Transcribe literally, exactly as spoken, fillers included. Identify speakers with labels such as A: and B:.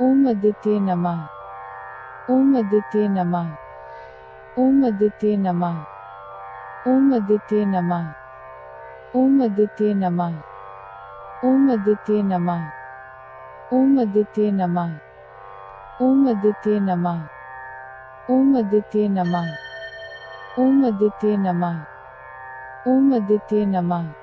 A: ओम आदित्य नमः। ओम आदित्य नमः। ओम आदित्य नमः। ओम आदित्य नमः। ओम आदित्य नमः। ओम आदित्य नमः। ओम आदित्य नमः। ओम आदित्य नमः। ओम आदित्य नमः। ओम आदित्य नमः। ओम आदित्य नमः।